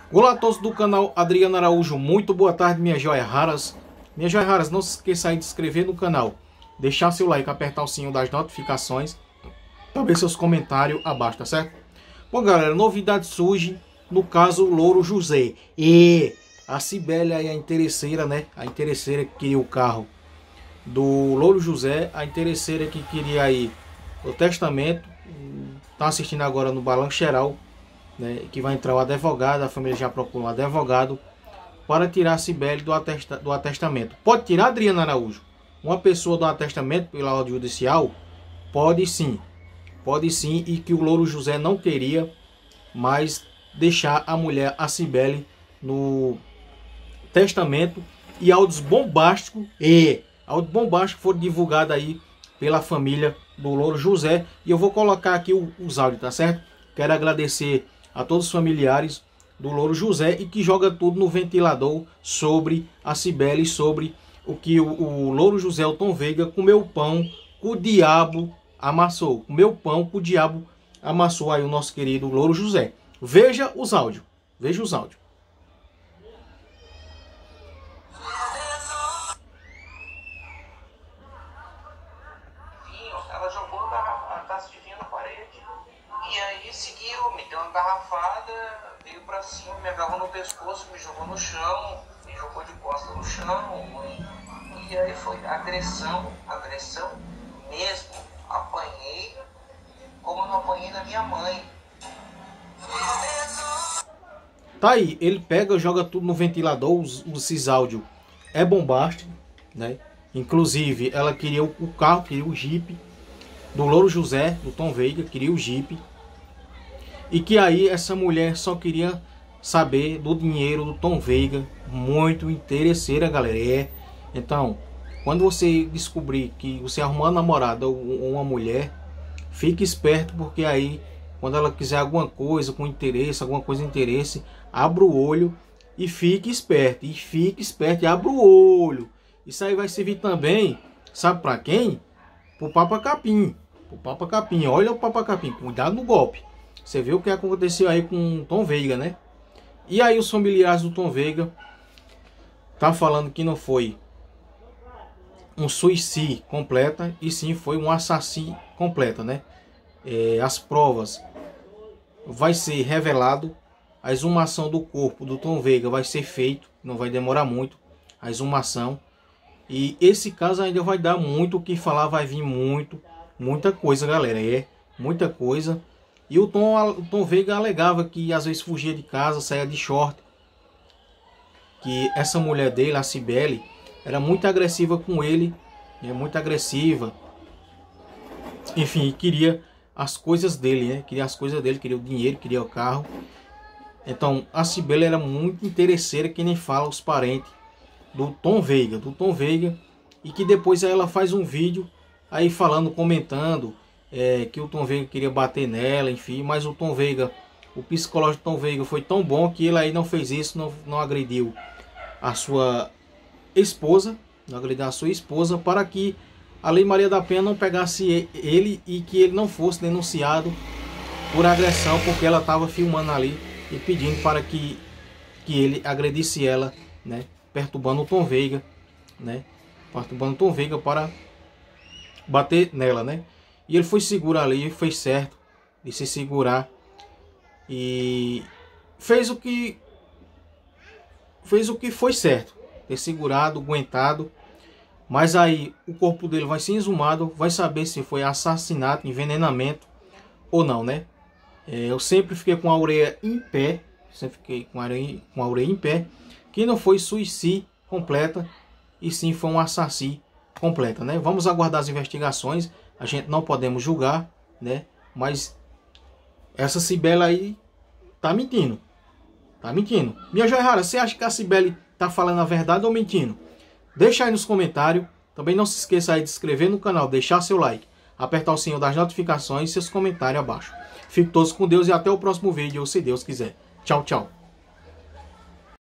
Olá a todos do canal Adriano Araújo, muito boa tarde minhas joias raras. Minhas joias raras, não se esqueça aí de se inscrever no canal, deixar seu like, apertar o sininho das notificações, também seus comentários abaixo, tá certo? Bom galera, novidade surge no caso Louro José. E a Cibele aí, a interesseira, né? A interesseira que queria o carro do Louro José, a interesseira que queria aí o testamento, tá assistindo agora no Balanço Geral, né, que vai entrar o advogado, a família já procura um advogado para tirar a Cibele do atestamento. Pode tirar, Adriano Araújo? Uma pessoa do atestamento pela ordem judicial? Pode sim, e que o Louro José não queria mais deixar a mulher, a Cibele, no testamento. E áudios bombásticos foram divulgados aí pela família do Louro José, e eu vou colocar aqui os áudios, tá certo? Quero agradecer a todos os familiares do Louro José e que joga tudo no ventilador sobre a Cibele, sobre o que o Louro José, o Tom Veiga, comeu pão que o diabo amassou. Comeu pão que o diabo amassou aí o nosso querido Louro José. Veja os áudios. Veja os áudios. Ela jogou a taça de vinho na parede. E aí seguiu, me deu uma garrafada, veio pra cima, me agarrou no pescoço, me jogou no chão, me jogou de costas no chão. E aí foi agressão mesmo. Apanhei como eu não apanhei da minha mãe. Tá aí, ele pega, joga tudo no ventilador, esses áudios é bombástico, né? Inclusive, ela queria o carro, queria o Jeep do Louro José, do Tom Veiga, queria o Jeep. E que aí essa mulher só queria saber do dinheiro do Tom Veiga. Muito interesseira, galera. Então, quando você descobrir que você arrumou uma namorada ou uma mulher, fique esperto, porque aí, quando ela quiser alguma coisa com interesse, abra o olho e fique esperto. E abra o olho. Isso aí vai servir também, sabe para quem? Pro Papa Capim. Olha o Papa Capim, cuidado no golpe. Você viu o que aconteceu aí com o Tom Veiga, né? E aí os familiares do Tom Veiga tá falando que não foi um suicídio completa, e sim foi um assassino completa, né? As provas vai ser revelado, a exumação do corpo do Tom Veiga vai ser feito, não vai demorar muito a exumação. E esse caso ainda vai dar muito o que falar, vai vir muita coisa, galera, muita coisa. E o Tom Veiga alegava que às vezes fugia de casa, saía de short, que essa mulher dele, a Cibele, era muito agressiva com ele, muito agressiva. Enfim, queria as coisas dele, né? Queria as coisas dele, queria o dinheiro, queria o carro. Então, a Cibele era muito interesseira, que nem fala os parentes do Tom Veiga, e que depois ela faz um vídeo aí falando, comentando que o Tom Veiga queria bater nela, enfim, mas o Tom Veiga, o psicológico do Tom Veiga foi tão bom que ele aí não fez isso, não agrediu a sua esposa, para que a Lei Maria da Penha não pegasse ele e que ele não fosse denunciado por agressão, porque ela estava filmando ali e pedindo para que ele agredisse ela, né? Perturbando o Tom Veiga, né? Perturbando o Tom Veiga para bater nela, né? E ele foi seguro ali, fez certo de se segurar e fez o que foi certo, ter segurado, aguentado. Mas aí o corpo dele vai ser exumado, vai saber se foi assassinato, envenenamento ou não, né? Eu sempre fiquei com a orelha em pé, que não foi suicídio completa, e sim foi um assassino completa, né? Vamos aguardar as investigações, a gente não podemos julgar, né? Mas essa Cibele aí tá mentindo. Minha joia rara, você acha que a Cibele tá falando a verdade ou mentindo? Deixa aí nos comentários. Também não se esqueça aí de se inscrever no canal, deixar seu like, apertar o sininho das notificações e seus comentários abaixo. Fiquem todos com Deus e até o próximo vídeo, se Deus quiser. Tchau, tchau.